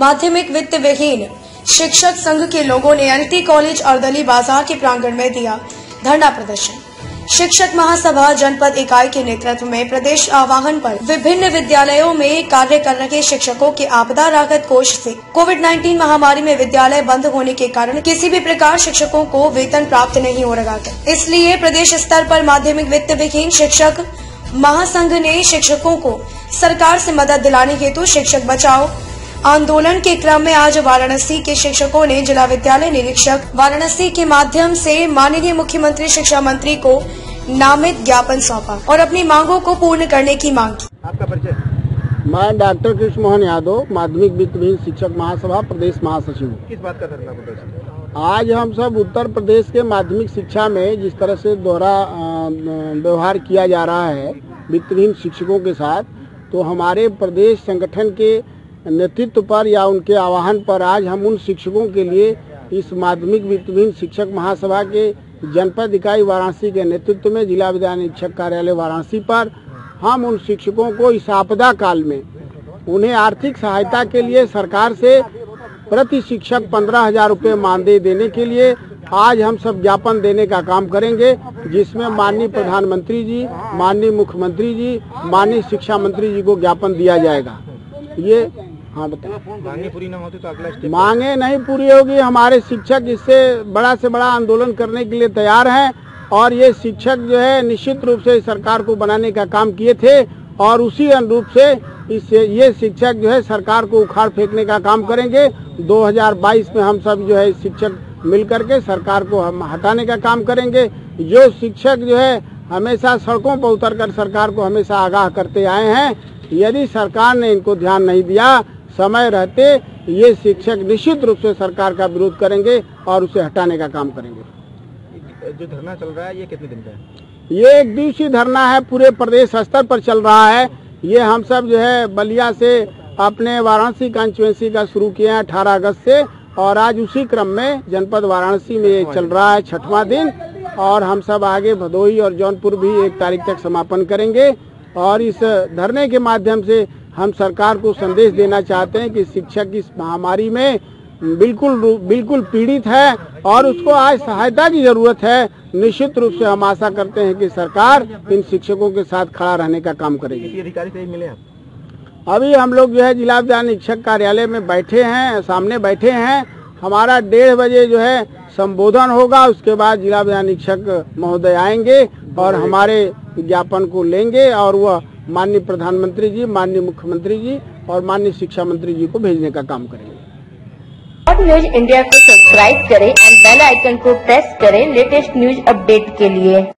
माध्यमिक वित्त विहीन शिक्षक संघ के लोगों ने एनटी कॉलेज अर्दली बाजार के प्रांगण में दिया धरना प्रदर्शन। शिक्षक महासभा जनपद इकाई के नेतृत्व में प्रदेश आह्वान पर विभिन्न विद्यालयों में कार्य कर रहे शिक्षकों के आपदा राहत कोष से कोविड-19 महामारी में विद्यालय बंद होने के कारण किसी भी प्रकार शिक्षकों को वेतन प्राप्त नहीं हो रहा था। इसलिए प्रदेश स्तर पर माध्यमिक वित्त विहीन शिक्षक महासंघ ने शिक्षकों को सरकार से मदद दिलाने हेतु शिक्षक बचाओ आंदोलन के क्रम में आज वाराणसी के शिक्षकों ने जिला विद्यालय निरीक्षक वाराणसी के माध्यम से माननीय मुख्यमंत्री शिक्षा मंत्री को नामित ज्ञापन सौंपा और अपनी मांगों को पूर्ण करने की मांग की। आपका परिचय? मैं डॉक्टर कृष्ण मोहन यादव, माध्यमिक वित्त विहीन शिक्षक महासभा प्रदेश महासचिव। किस बात का धरना प्रदर्शन? आज हम सब उत्तर प्रदेश के माध्यमिक शिक्षा में जिस तरह से दोहरा व्यवहार किया जा रहा है वित्त विहीन शिक्षकों के साथ, तो हमारे प्रदेश संगठन के नेतृत्व पर या उनके आह्वान पर आज हम उन शिक्षकों के लिए इस माध्यमिक वित्त विहीन शिक्षक महासभा के जनपद इकाई वाराणसी के नेतृत्व में जिला विद्यालय निरीक्षक कार्यालय वाराणसी पर हम उन शिक्षकों को इस आपदा काल में उन्हें आर्थिक सहायता के लिए सरकार से प्रति शिक्षक 15,000 रुपये मानदेय देने के लिए आज हम सब ज्ञापन देने का काम करेंगे, जिसमें माननीय प्रधानमंत्री जी, माननीय मुख्यमंत्री जी, माननीय शिक्षा मंत्री जी को ज्ञापन दिया जाएगा। ये हाँ बताएं। मांगे पूरी न होती तो अगला स्टेप? मांगे नहीं पूरी होगी। हमारे शिक्षक इससे बड़ा से बड़ा आंदोलन करने के लिए तैयार हैं और ये शिक्षक जो है निश्चित रूप से सरकार को बनाने का काम किए थे और उसी अनुरूप से ये शिक्षक जो है सरकार को उखाड़ फेंकने का काम करेंगे। 2022 में हम सब जो है शिक्षक मिल करके सरकार को हम हटाने का काम करेंगे। जो शिक्षक जो है हमेशा सड़कों पर उतरकर सरकार को हमेशा आगाह करते आए हैं, यदि सरकार ने इनको ध्यान नहीं दिया समय रहते, ये शिक्षक निश्चित रूप से सरकार का विरोध करेंगे और उसे हटाने का काम करेंगे। जो धरना चल रहा है ये कितने दिन का है? ये एक दिवसीय धरना है, पूरे प्रदेश स्तर पर चल रहा है। ये हम सब जो है बलिया से अपने वाराणसी कॉन्स्टिट्यूएंसी का शुरू किए हैं 18 अगस्त से और आज उसी क्रम में जनपद वाराणसी में ये चल रहा है 6वां दिन और हम सब आगे भदोही और जौनपुर भी 1 तारीख तक समापन करेंगे। और इस धरने के माध्यम से हम सरकार को संदेश देना चाहते हैं कि शिक्षक इस महामारी में बिल्कुल पीड़ित है और उसको आज सहायता की जरूरत है। निश्चित रूप से हम आशा करते हैं कि सरकार इन शिक्षकों के साथ खड़ा रहने का काम करेगी। अधिकारी से मिले आप? अभी हम लोग जो है जिला विद्यालय निरीक्षक कार्यालय में बैठे हैं, सामने बैठे हैं। हमारा 1:30 बजे जो है संबोधन होगा, उसके बाद जिला विद्यालय निरीक्षक महोदय आएंगे और हमारे ज्ञापन को लेंगे और वह माननीय प्रधानमंत्री जी, माननीय मुख्यमंत्री जी और माननीय शिक्षा मंत्री जी को भेजने का काम करेंगे। न्यूज इंडिया को सब्सक्राइब करें एंड बेल आइकन को प्रेस करें लेटेस्ट न्यूज अपडेट के लिए।